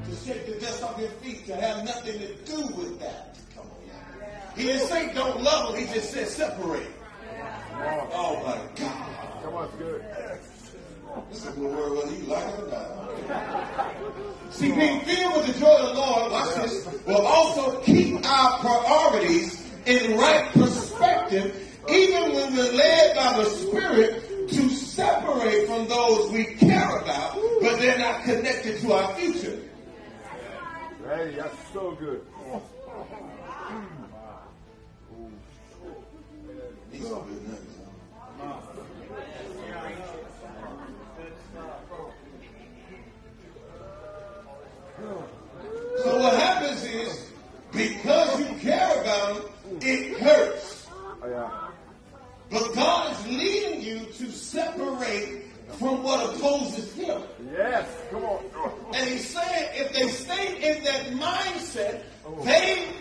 to shake the dust off your feet, to have nothing to do with that. Come on. He didn't say don't love them. He just said separate. Oh my God. Come on, it's good. This is the word whether you like it or not. See, being filled with the joy of the Lord, watch this, will also keep our priorities in right perspective, even when we're led by the Spirit to separate from those we care about, but they're not connected to our future. Hey, that's so good. These are good nuggets. So what happens is, because you care about them, it hurts. Oh, yeah. But God is leading you to separate from what opposes Him. Yes, come on. And He's saying if they stay in that mindset, they